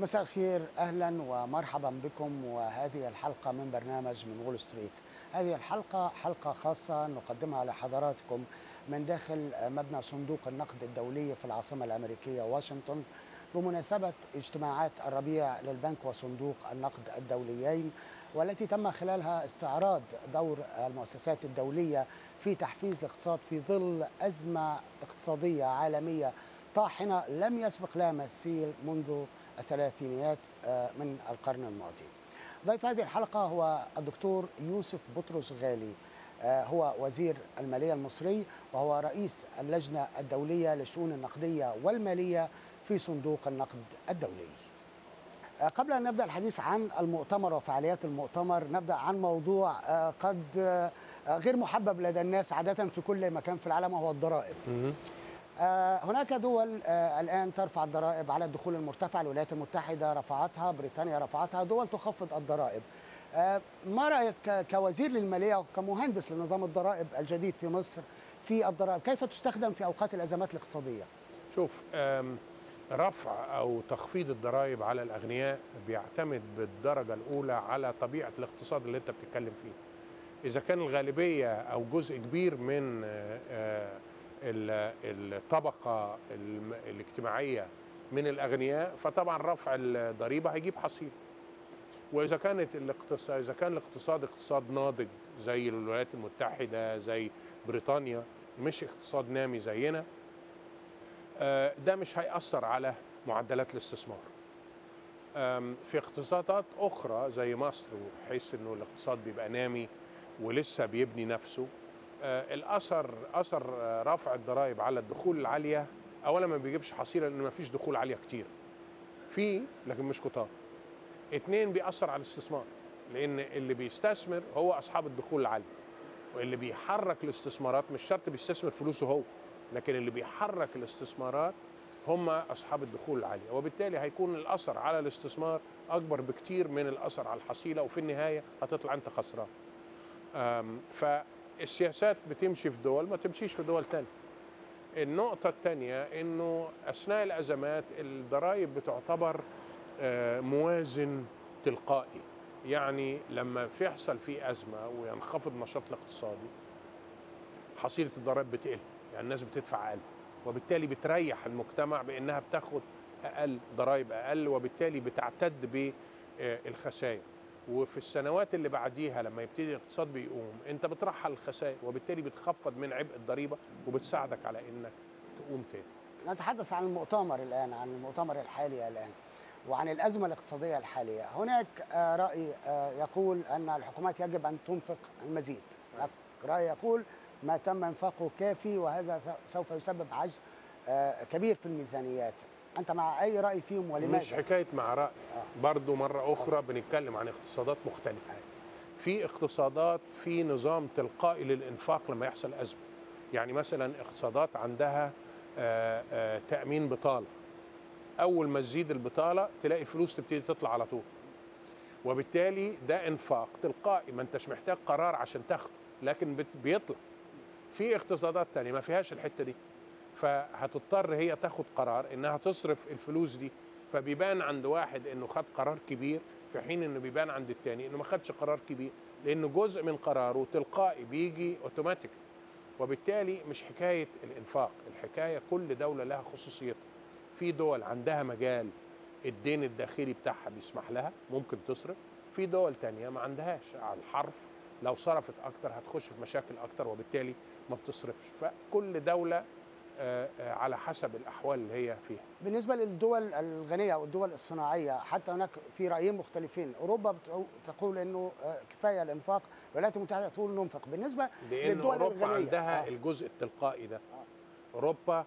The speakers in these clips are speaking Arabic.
مساء الخير، أهلا ومرحبا بكم. وهذه الحلقة من برنامج من وول ستريت. هذه الحلقة حلقة خاصة نقدمها لحضراتكم من داخل مبنى صندوق النقد الدولي في العاصمة الأمريكية واشنطن، بمناسبة اجتماعات الربيع للبنك وصندوق النقد الدوليين، والتي تم خلالها استعراض دور المؤسسات الدولية في تحفيز الاقتصاد في ظل أزمة اقتصادية عالمية طاحنة لم يسبق لها مثيل منذ الثلاثينيات من القرن الماضي. ضيف هذه الحلقة هو الدكتور يوسف بطرس غالي، هو وزير المالية المصري وهو رئيس اللجنة الدولية للشؤون النقدية والمالية في صندوق النقد الدولي. قبل أن نبدأ الحديث عن المؤتمر وفعاليات المؤتمر، نبدأ عن موضوع قد غير محبب لدى الناس عادة في كل مكان في العالم، وهو الضرائب. هناك دول الآن ترفع الضرائب على الدخول المرتفع. الولايات المتحدة رفعتها، بريطانيا رفعتها، دول تخفض الضرائب. ما رأيك كوزير للمالية وكمهندس لنظام الضرائب الجديد في مصر في الضرائب؟ كيف تستخدم في أوقات الأزمات الاقتصادية؟ شوف، رفع أو تخفيض الضرائب على الأغنياء بيعتمد بالدرجة الأولى على طبيعة الاقتصاد اللي أنت بتتكلم فيه. إذا كان الغالبية أو جزء كبير من الطبقة الاجتماعية من الأغنياء، فطبعا رفع الضريبة هيجيب حصيل. وإذا كان الاقتصاد اقتصاد ناضج زي الولايات المتحدة، زي بريطانيا، مش اقتصاد نامي زينا، ده مش هيأثر على معدلات الاستثمار. في اقتصادات أخرى زي مصر، وحيث إنه الاقتصاد بيبقى نامي ولسه بيبني نفسه، أثر رفع الضرائب على الدخول العالية أولا ما بيجيبش حصيلة، لأن ما فيش دخول عالية كتير، لكن مش كتار. اتنين، بيأثر على الاستثمار، لأن اللي بيستثمر هو أصحاب الدخول العالية، واللي بيحرك الاستثمارات مش شرط بيستثمر فلوسه هو، لكن اللي بيحرك الاستثمارات هم أصحاب الدخول العالية، وبالتالي هيكون الأثر على الاستثمار أكبر بكتير من الأثر على الحصيلة، وفي النهاية هتطلع أنت خسران. فالسياسات بتمشي في دول ما تمشيش في دول تانية. النقطة الثانية إنه أثناء الأزمات الضرائب بتعتبر موازن تلقائي، يعني لما يحصل في أزمة وينخفض النشاط الاقتصادي حصيلة الضرائب بتقل، يعني الناس بتدفع أقل، وبالتالي بتريح المجتمع بأنها بتاخد أقل ضرائب أقل، وبالتالي بتعتد بالخسائر. وفي السنوات اللي بعديها لما يبتدي الاقتصاد بيقوم، انت بترحل الخسائر، وبالتالي بتخفض من عبء الضريبة وبتساعدك على انك تقوم تاني. نتحدث عن المؤتمر الآن، عن المؤتمر الحالي الآن، وعن الأزمة الاقتصادية الحالية. هناك رأي يقول أن الحكومات يجب أن تنفق المزيد، رأي يقول ما تم إنفاقه كافي، وهذا سوف يسبب عجز كبير في الميزانيات. أنت مع أي رأي فيهم ولماذا؟ مش حكاية مع رأي، برضو مرة أخرى بنتكلم عن اقتصادات مختلفة. في اقتصادات في نظام تلقائي للإنفاق لما يحصل أزمة، يعني مثلا اقتصادات عندها تأمين بطالة، أول ما تزيد البطالة تلاقي فلوس تبتدي تطلع على طول، وبالتالي ده إنفاق تلقائي، ما أنتش محتاج قرار عشان تاخده، لكن بيطلع. في اقتصادات تانية ما فيهاش الحتة دي، فهتضطر هي تاخد قرار إنها تصرف الفلوس دي، فبيبان عند واحد إنه خد قرار كبير، في حين إنه بيبان عند التاني إنه ما خدش قرار كبير، لأنه جزء من قراره تلقائي بيجي أوتوماتيك. وبالتالي مش حكاية الإنفاق، الحكاية كل دولة لها خصوصيتها. في دول عندها مجال الدين الداخلي بتاعها بيسمح لها ممكن تصرف، في دول تانية ما عندهاش، على الحرف لو صرفت أكتر هتخش في مشاكل أكتر، وبالتالي ما بتصرفش. فكل دولة على حسب الأحوال اللي هي فيها. بالنسبة للدول الغنية أو الدول الصناعية، حتى هناك في رأيين مختلفين. أوروبا تقول أنه كفاية الإنفاق، الولايات المتحدة تقول ننفق. بالنسبة للدول أوروبا الغنية عندها الجزء التلقائي ده. أوروبا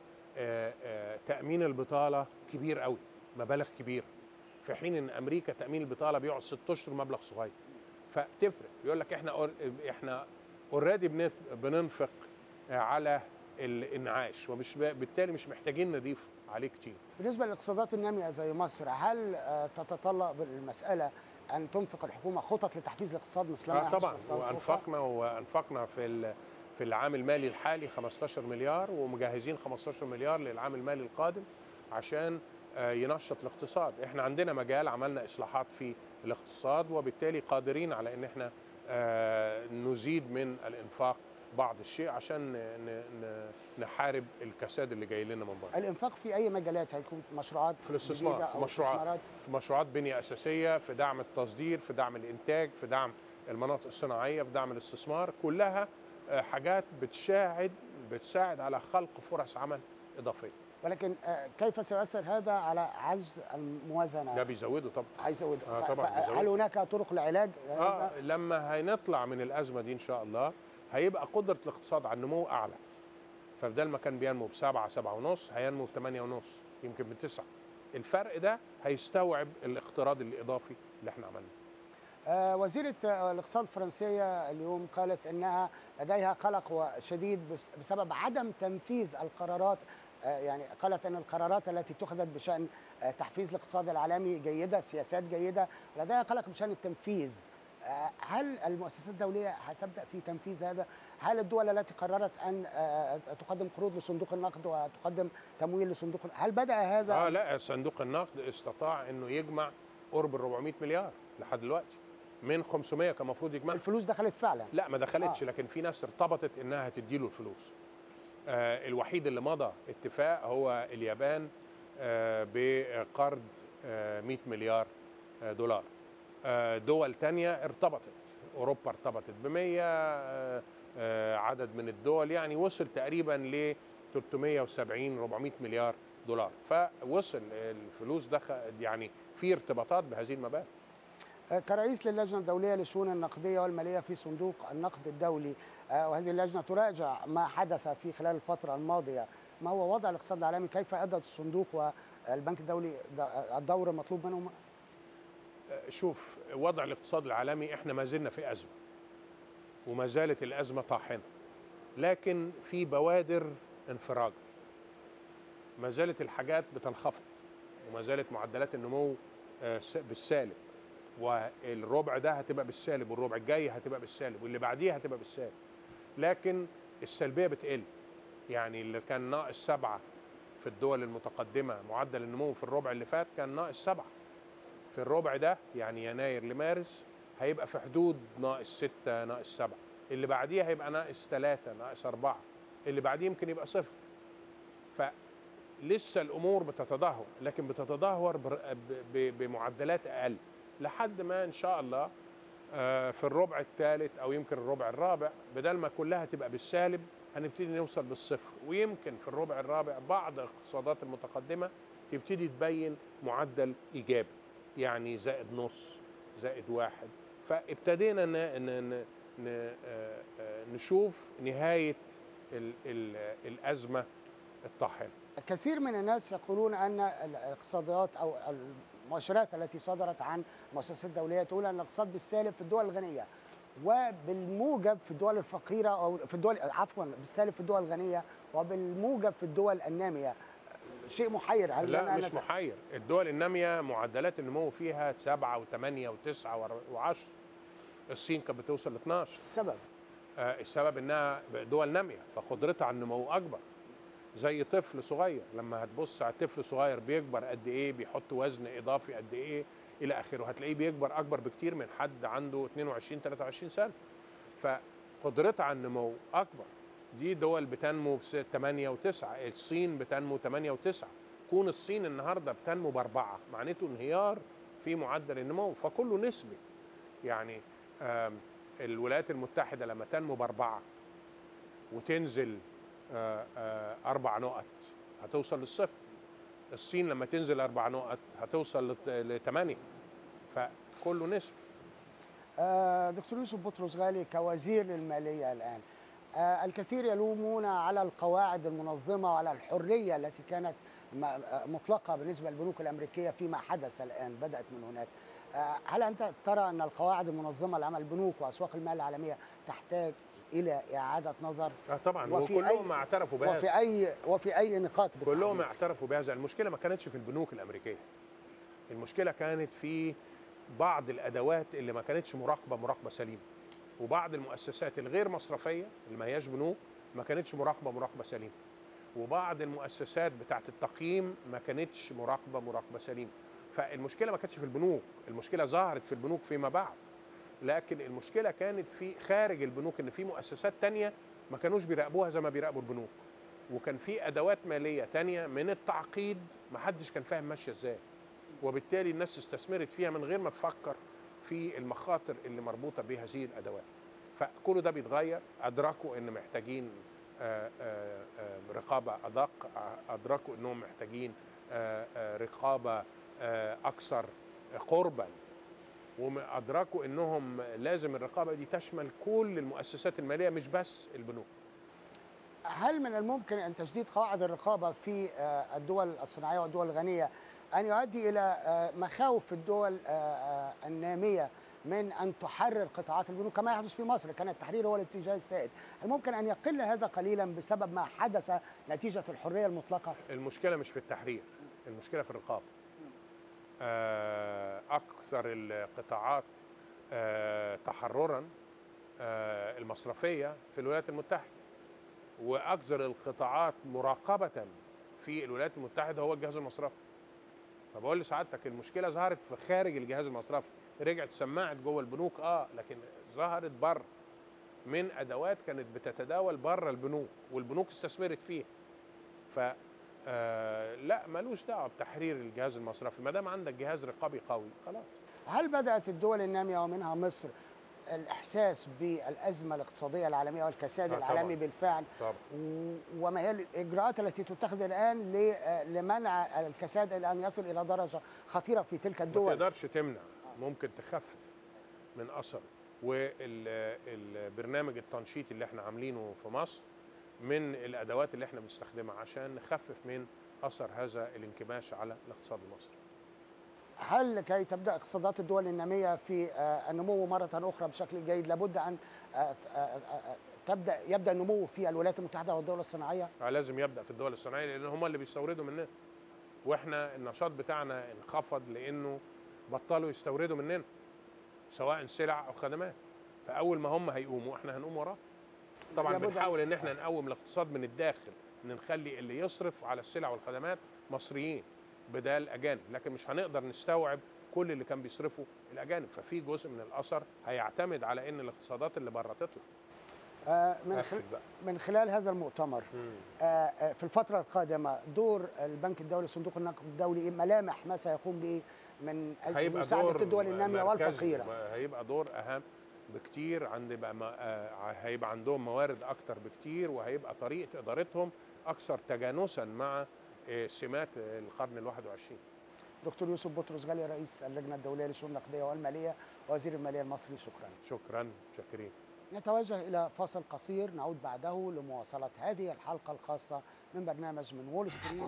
تأمين البطالة كبير قوي، مبالغ كبيرة، في حين ان امريكا تامين البطاله بيقعد 6 اشهر مبلغ صغير. فتفرق، يقول لك احنا اوريدي بننفق على الانعاش، ومش بالتالي مش محتاجين نضيف عليه كتير. بالنسبه للاقتصادات الناميه زي مصر، هل تتطلب المساله ان تنفق الحكومه خطط لتحفيز الاقتصاد مثل ما يحدث طبعا، في الاقتصاد؟ وانفقنا في العام المالي الحالي 15 مليار، ومجهزين 15 مليار للعام المالي القادم عشان ينشط الاقتصاد. احنا عندنا مجال، عملنا اصلاحات في الاقتصاد، وبالتالي قادرين على ان احنا نزيد من الانفاق بعض الشيء عشان نحارب الكساد اللي جاي لنا من بره. الانفاق في اي مجالات؟ هيكون في مشروعات في الاستثمار، جديدة في او استثمارات؟ مشروعات بنية أساسية، في دعم التصدير، في دعم الإنتاج، في دعم المناطق الصناعية، في دعم الاستثمار، كلها حاجات بتساعد على خلق فرص عمل إضافية. ولكن كيف سيؤثر هذا على عجز الموازنة؟ ده بيزوده طبعا. هيزودها. طبعا بيزوده. هل هناك طرق لعلاج هذا؟ لما هنطلع من الأزمة دي إن شاء الله هيبقى قدرة الاقتصاد على النمو أعلى. فبدل ما كان بينمو ب7 7.5 هينمو ب8.5 يمكن ب9. الفرق ده هيستوعب الاقتراض الإضافي اللي احنا عملناه. وزيرة الاقتصاد الفرنسية اليوم قالت أنها لديها قلق شديد بسبب عدم تنفيذ القرارات. يعني قالت أن القرارات التي اتخذت بشأن تحفيز الاقتصاد العالمي جيدة، سياسات جيدة، لديها قلق بشأن التنفيذ. هل المؤسسات الدولية هتبدأ في تنفيذ هذا؟ هل الدول التي قررت أن تقدم قروض لصندوق النقد وتقدم تمويل لصندوق، هل بدأ هذا؟ لا، صندوق النقد استطاع أنه يجمع قرب ال 400 مليار لحد دلوقتي من 500 كان المفروض يجمع. الفلوس دخلت فعلا؟ لا ما دخلتش، لكن في ناس ارتبطت انها تديله الفلوس. الوحيد اللي مضى اتفاق هو اليابان بقرض 100 مليار دولار. دول تانية ارتبطت، اوروبا ارتبطت ب100، عدد من الدول يعني وصل تقريبا ل 370 400 مليار دولار. فوصل الفلوس دخل، يعني في ارتباطات بهذه المبالغ. كرئيس للجنة الدولية للشؤون النقدية والمالية في صندوق النقد الدولي، وهذه اللجنة تراجع ما حدث في خلال الفترة الماضية، ما هو وضع الاقتصاد العالمي؟ كيف أدى الصندوق والبنك الدولي الدور المطلوب منهم؟ شوف، وضع الاقتصاد العالمي احنا ما زلنا في أزمة، وما زالت الأزمة طاحنة، لكن في بوادر انفراج. ما زالت الحاجات بتنخفض، وما زالت معدلات النمو بالسالب، والربع ده هتبقى بالسالب، والربع الجاي هتبقى بالسالب، واللي بعديه هتبقى بالسالب. لكن السلبية بتقل. يعني اللي كان ناقص 7 في الدول المتقدمة معدل النمو في الربع اللي فات كان ناقص 7. في الربع ده يعني يناير لمارس هيبقى في حدود ناقص 6 ناقص 7. اللي بعديه هيبقى ناقص 3 ناقص 4. اللي بعديه يمكن يبقى 0. فلسه الأمور بتتدهور، لكن بتتدهور بمعدلات أقل لحد ما إن شاء الله في الربع الثالث أو يمكن الربع الرابع بدل ما كلها تبقى بالسالب هنبتدي نوصل بالصفر. ويمكن في الربع الرابع بعض الاقتصادات المتقدمة تبتدي تبين معدل إيجابي، يعني زائد نص، زائد 1. فابتدينا نشوف نهاية الأزمة الطاحنة. كثير من الناس يقولون أن الاقتصاديات أو المؤشرات التي صدرت عن مؤسسات دولية تقول أن الاقتصاد بالسالب في الدول الغنية وبالموجب في الدول الفقيرة، أو في الدول، عفوا، بالسالب في الدول الغنية وبالموجب في الدول النامية. شيء محير. هل لا مش محير. الدول النامية معدلات النمو فيها 7 و8 و9 و10. الصين كانت بتوصل ل 12. السبب؟ السبب انها دول نامية فقدرتها على النمو اكبر. زي طفل صغير، لما هتبص على طفل صغير بيكبر قد ايه، بيحط وزن اضافي قد ايه الى اخره، هتلاقيه بيكبر اكبر بكتير من حد عنده 22 23 سنة. فقدرتها على النمو اكبر. دي دول بتنمو ب8 و9. الصين بتنمو 8 و9. كون الصين النهارده بتنمو ب4 معناته انهيار في معدل النمو، فكله نسبي. يعني الولايات المتحدة لما تنمو ب4 وتنزل 4 نقط هتوصل للصفر. الصين لما تنزل 4 نقط هتوصل ل8. فكله نسبي. دكتور يوسف بطرس غالي، كوزير للمالية الآن، الكثير يلومون على القواعد المنظمة وعلى الحرية التي كانت مطلقة بالنسبة للبنوك الأمريكية فيما حدث الآن، بدأت من هناك. هل أنت ترى أن القواعد المنظمة لعمل البنوك وأسواق المال العالمية تحتاج إلى إعادة نظر؟ طبعا، وكلهم اعترفوا بهذا. وفي أي نقاط بالتحديد؟ كلهم اعترفوا بهذا. المشكلة ما كانتش في البنوك الأمريكية. المشكلة كانت في بعض الأدوات اللي ما كانتش مراقبة سليمة، وبعض المؤسسات الغير مصرفية اللي ما هياش بنوك ما كانتش مراقبة سليمة. وبعض المؤسسات بتاعه التقييم ما كانتش مراقبه سليمه. فالمشكله ما كانتش في البنوك، المشكله ظهرت في البنوك فيما بعد، لكن المشكله كانت في خارج البنوك، ان في مؤسسات تانية ما كانوش بيراقبوها زي ما بيراقبوا البنوك، وكان في ادوات ماليه تانية من التعقيد ما حدش كان فاهم ماشيه ازاي، وبالتالي الناس استثمرت فيها من غير ما تفكر في المخاطر اللي مربوطه بهذه الادوات. فكل ده بيتغير، ادركوا ان محتاجين رقابه ادق، ادركوا انهم محتاجين رقابه اكثر قربا، وادركوا انهم لازم الرقابه دي تشمل كل المؤسسات الماليه مش بس البنوك. هل من الممكن ان تشديد قواعد الرقابه في الدول الصناعيه والدول الغنيه ان يؤدي الى مخاوف في الدول الناميه من ان تحرر قطاعات البنوك كما يحدث في مصر؟ كان التحرير هو الاتجاه السائد، هل ممكن ان يقل هذا قليلا بسبب ما حدث نتيجه الحريه المطلقه؟ المشكله مش في التحرير، المشكله في الرقابه. اكثر القطاعات تحررا المصرفيه في الولايات المتحده، واكثر القطاعات مراقبه في الولايات المتحده هو الجهاز المصرفي. فبقول لسعادتك المشكله ظهرت في خارج الجهاز المصرفي، رجعت سمعت جوه البنوك لكن ظهرت بره من ادوات كانت بتتداول بره البنوك والبنوك استثمرت فيها. ف لا ملوش دعوه بتحرير الجهاز المصرفي، ما دام عندك جهاز رقابي قوي خلاص. هل بدات الدول الناميه ومنها مصر الإحساس بالأزمة الاقتصادية العالمية والكساد العالمي بالفعل؟ طبعا. وما هي الإجراءات التي تتخذ الآن لمنع الكساد إلى أن يصل إلى درجة خطيرة في تلك الدول؟ ما تقدرش تمنع، ممكن تخفف من أثره. والبرنامج التنشيط اللي احنا عاملينه في مصر من الأدوات اللي احنا بنستخدمها عشان نخفف من أثر هذا الانكماش على الاقتصاد المصري. هل كي تبدأ اقتصادات الدول النامية في النمو مرة أخرى بشكل جيد لابد أن يبدأ النمو في الولايات المتحدة والدول الصناعية؟ لازم يبدأ في الدول الصناعية لأن هم اللي بيستوردوا مننا، واحنا النشاط بتاعنا انخفض لأنه بطلوا يستوردوا مننا سواء سلع أو خدمات. فأول ما هم هيقوموا احنا هنقوم وراه. طبعا بنحاول ان احنا نقوم الاقتصاد من الداخل، ان نخلي اللي يصرف على السلع والخدمات مصريين بدل اجانب، لكن مش هنقدر نستوعب كل اللي كان بيصرفه الاجانب. ففي جزء من الاثر هيعتمد على ان الاقتصادات اللي بره تطلع. من خلال هذا المؤتمر في الفترة القادمة دور البنك الدولي صندوق النقد الدولي، ملامح ما سيقوم به من أجل مساعدة الدول النامية والفقيرة؟ هيبقى دور أهم بكتير، هيبقى عندهم موارد أكتر بكتير، وهيبقى طريقة إدارتهم أكثر تجانسا مع سمات القرن ال21. دكتور يوسف بطرس غالي رئيس اللجنة الدولية للشؤون النقدية والمالية ووزير المالية المصري، شكرا. شاكرين. نتوجه إلى فاصل قصير، نعود بعده لمواصلة هذه الحلقة الخاصة من برنامج من وول ستريت.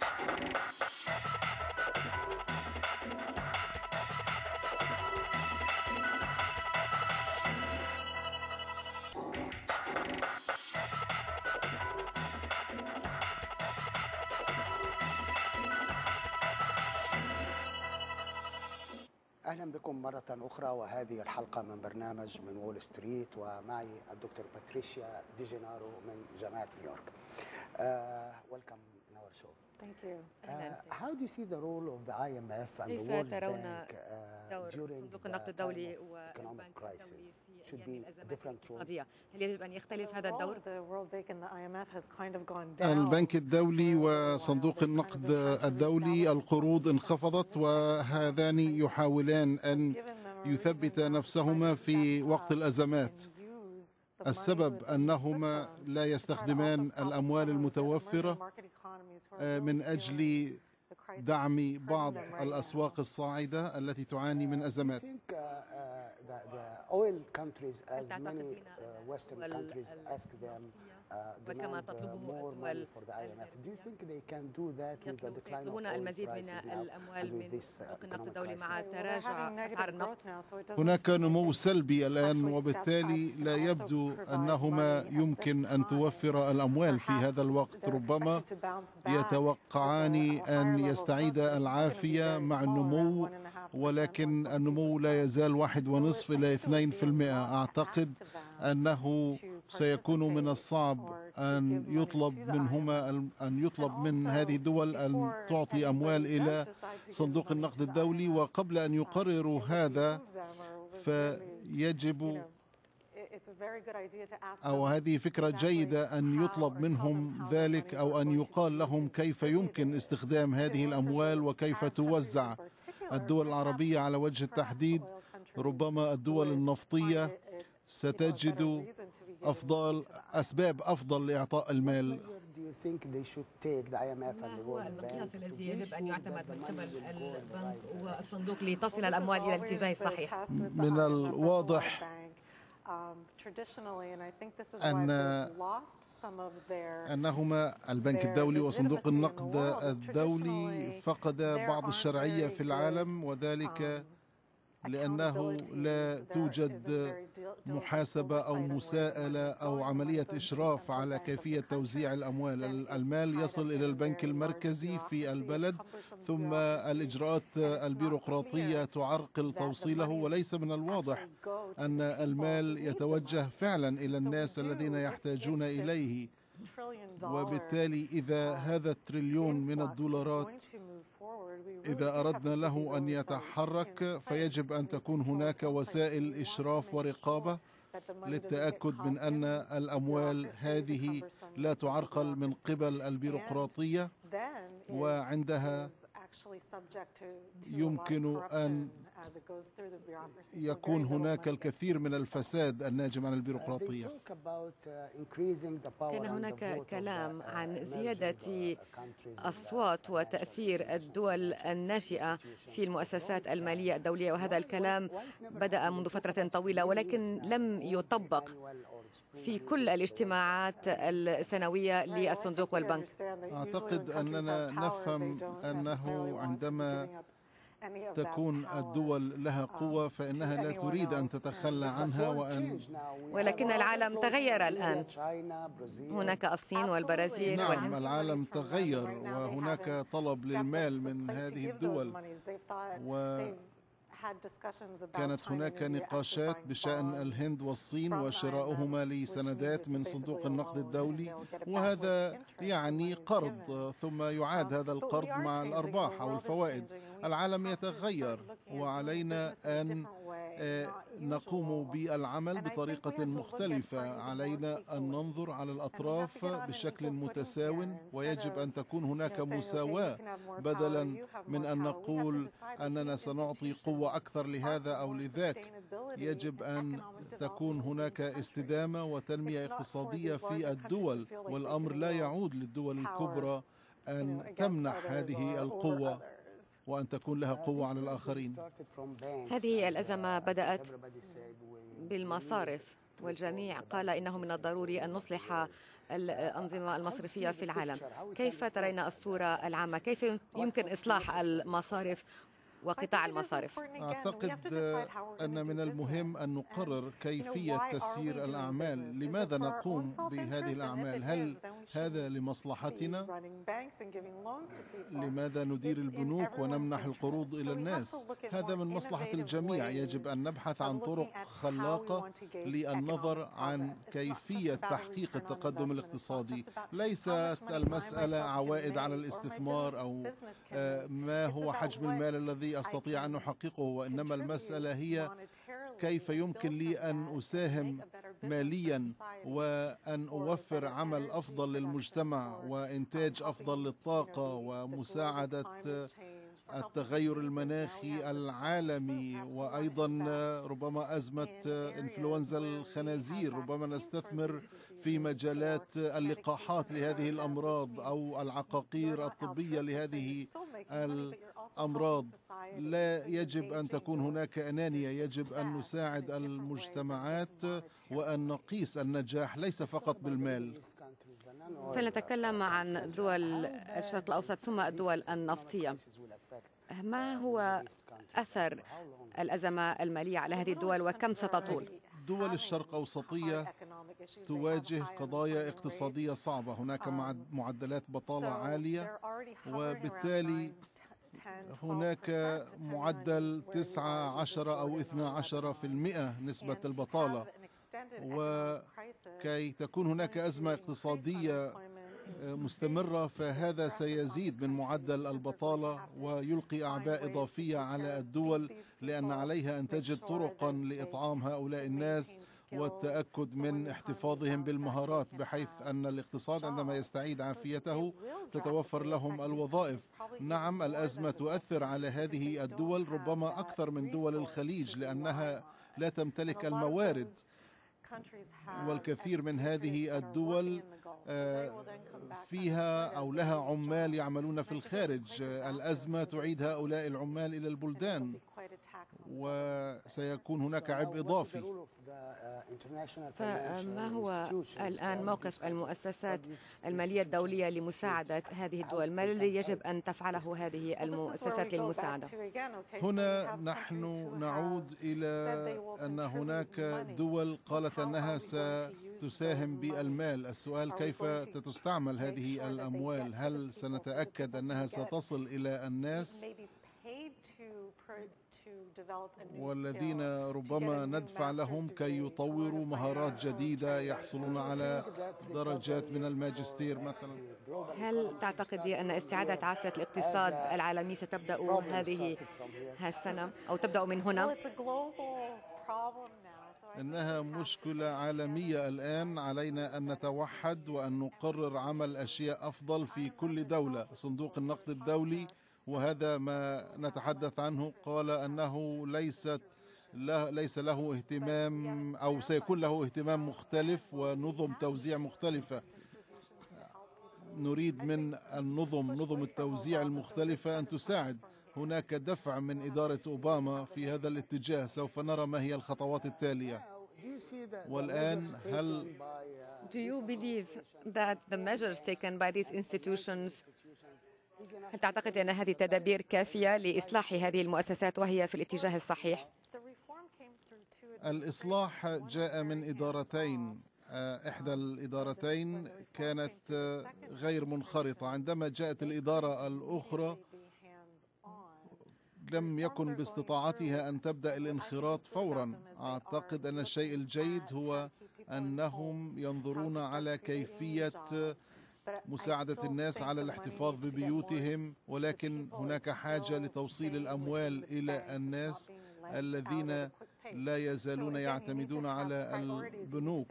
أهلا بكم مرة أخرى، وهذه الحلقة من برنامج من وول ستريت، ومعي الدكتور باتريشيا دي جينارو من جامعة نيويورك. Welcome in our show. Thank you. How do you see the role of the IMF and the كيف World ترون Bank دور during صندوق the النقد time الدولي of والبنك economic الدولي crisis? في Should أيام be a الأزمات different role? الاقتصادية؟ هل يجب أن يختلف هذا الدور؟ البنك الدولي وصندوق النقد الدولي القروض انخفضت، وهذان يحاولان أن يثبت نفسهما في وقت الأزمات. السبب أنهما لا يستخدمان الأموال المتوفرة من أجل دعم بعض الأسواق الصاعدة التي تعاني من أزمات. وكما تطلبه الدول يطلبون المزيد من الأموال من صندوق النقد الدولي مع تراجع أسعار النفط. هناك نمو سلبي الآن، وبالتالي لا يبدو أنهما يمكن أن توفر الأموال في هذا الوقت. ربما يتوقعان أن يستعيد العافية مع النمو، ولكن النمو لا يزال 1.5 إلى 2%. أعتقد أنه سيكون من الصعب أن يطلب من هذه الدول أن تعطي أموال إلى صندوق النقد الدولي، وقبل أن يقرروا هذا فيجب أو هذه فكرة جيدة أن يطلب منهم ذلك، أو أن يقال لهم كيف يمكن استخدام هذه الأموال وكيف توزع. الدول العربية على وجه التحديد، ربما الدول النفطية ستجد أسباب أفضل لإعطاء المال. ما هو المقياس الذي يجب أن يعتمد من قبل البنك والصندوق لتصل الأموال إلى الاتجاه الصحيح؟ من الواضح أنهما البنك الدولي وصندوق النقد الدولي فقد بعض الشرعية في العالم، وذلك لأنه لا توجد محاسبة أو مساءلة أو عملية إشراف على كيفية توزيع الأموال. المال يصل إلى البنك المركزي في البلد، ثم الإجراءات البيروقراطية تعرقل توصيله، وليس من الواضح أن المال يتوجه فعلا إلى الناس الذين يحتاجون إليه. وبالتالي إذا هذا التريليون من الدولارات إذا أردنا له أن يتحرك، فيجب أن تكون هناك وسائل إشراف ورقابة للتأكد من أن الأموال هذه لا تعرقل من قبل البيروقراطية، وعندها يمكن أن يكون هناك الكثير من الفساد الناجم عن البيروقراطية. كان هناك كلام عن زيادة أصوات وتأثير الدول الناشئة في المؤسسات المالية الدولية، وهذا الكلام بدأ منذ فترة طويلة ولكن لم يطبق في كل الاجتماعات السنوية للصندوق والبنك. أعتقد أننا نفهم أنه عندما تكون الدول لها قوة فإنها لا تريد أن تتخلى عنها، ولكن العالم تغير الآن. هناك الصين والبرازيل. نعم، العالم تغير وهناك طلب للمال من هذه الدول، كانت هناك نقاشات بشأن الهند والصين وشراؤهما لسندات من صندوق النقد الدولي، وهذا يعني قرض ثم يعاد هذا القرض مع الأرباح أو الفوائد. العالم يتغير وعلينا أن نقوم بالعمل بطريقة مختلفة. علينا أن ننظر على الأطراف بشكل متساو، ويجب أن تكون هناك مساواة بدلا من أن نقول أننا سنعطي قوة أكثر لهذا أو لذاك. يجب أن تكون هناك استدامة وتنمية اقتصادية في الدول، والأمر لا يعود للدول الكبرى أن تمنح هذه القوة وأن تكون لها قوة على الآخرين. هذه الأزمة بدأت بالمصارف، والجميع قال إنه من الضروري أن نصلح الأنظمة المصرفية في العالم. كيف ترين الصورة العامة؟ كيف يمكن إصلاح المصارف وقطاع المصارف؟ أعتقد أن من المهم أن نقرر كيفية تسيير الأعمال. لماذا نقوم بهذه الأعمال؟ هل هذا لمصلحتنا؟ لماذا ندير البنوك ونمنح القروض إلى الناس؟ هذا من مصلحة الجميع. يجب أن نبحث عن طرق خلاقة للنظر عن كيفية تحقيق التقدم الاقتصادي. ليست المسألة عوائد على الاستثمار أو ما هو حجم المال الذي أستطيع أن أحققه، وإنما المسألة هي كيف يمكن لي أن أساهم ماليا وأن أوفر عمل أفضل للمجتمع وإنتاج أفضل للطاقة ومساعدة التغير المناخي العالمي، وأيضا ربما أزمة إنفلونزا الخنازير. ربما نستثمر في مجالات اللقاحات لهذه الأمراض أو العقاقير الطبية لهذه الأمراض. لا يجب أن تكون هناك أنانية، يجب أن نساعد المجتمعات وأن نقيس النجاح ليس فقط بالمال. فلنتكلم عن دول الشرق الأوسط ثم الدول النفطية. ما هو أثر الأزمة المالية على هذه الدول وكم ستطول؟ دول الشرق الأوسطية تواجه قضايا اقتصادية صعبة. هناك معدلات بطالة عالية، وبالتالي هناك معدل 19 أو 12% نسبة البطالة، وكي تكون هناك أزمة اقتصادية مستمرة، فهذا سيزيد من معدل البطالة ويلقي أعباء إضافية على الدول، لأن عليها أن تجد طرقا لإطعام هؤلاء الناس والتأكد من احتفاظهم بالمهارات، بحيث أن الاقتصاد عندما يستعيد عافيته تتوفر لهم الوظائف. نعم، الأزمة تؤثر على هذه الدول ربما أكثر من دول الخليج، لأنها لا تمتلك الموارد، والكثير من هذه الدول فيها أو لها عمال يعملون في الخارج. الأزمة تعيد هؤلاء العمال إلى البلدان وسيكون هناك عبء إضافي. فما هو الآن موقف المؤسسات المالية الدولية لمساعدة هذه الدول؟ ما الذي يجب أن تفعله هذه المؤسسات للمساعدة؟ هنا نحن نعود إلى أن هناك دول قالت أنها ستساهم بالمال. السؤال كيف ستستعمل هذه الأموال؟ هل سنتأكد أنها ستصل إلى الناس والذين ربما ندفع لهم كي يطوروا مهارات جديدة، يحصلون على درجات من الماجستير مثلا؟ هل تعتقدي أن استعادة عافية الاقتصاد العالمي ستبدأ هذه السنة أو تبدأ من هنا؟ إنها مشكلة عالمية الآن، علينا أن نتوحد وأن نقرر عمل أشياء أفضل في كل دولة. صندوق النقد الدولي، وهذا ما نتحدث عنه، قال أنه ليس له اهتمام أو سيكون له اهتمام مختلف ونظم توزيع مختلفة. نريد من نظم التوزيع المختلفة أن تساعد. هناك دفع من إدارة أوباما في هذا الاتجاه، سوف نرى ما هي الخطوات التالية. والآن Do you believe that the measures taken by these institutions هل تعتقد أن هذه التدابير كافية لإصلاح هذه المؤسسات وهي في الاتجاه الصحيح؟ الإصلاح جاء من إدارتين. إحدى الإدارتين كانت غير منخرطة. عندما جاءت الإدارة الأخرى لم يكن باستطاعتها أن تبدأ الانخراط فورا. أعتقد أن الشيء الجيد هو أنهم ينظرون على كيفية مساعدة الناس على الاحتفاظ ببيوتهم، ولكن هناك حاجة لتوصيل الأموال إلى الناس الذين لا يزالون يعتمدون على البنوك.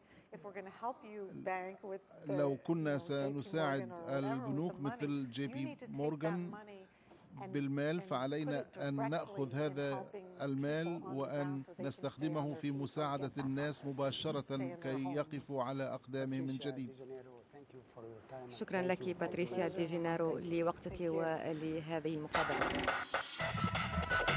لو كنا سنساعد البنوك مثل جي بي مورغان بالمال، فعلينا أن نأخذ هذا المال وأن نستخدمه في مساعدة الناس مباشرة كي يقفوا على أقدامهم من جديد. شكرا لك باتريسيا دي جينارو لوقتك ولهذه المقابلة.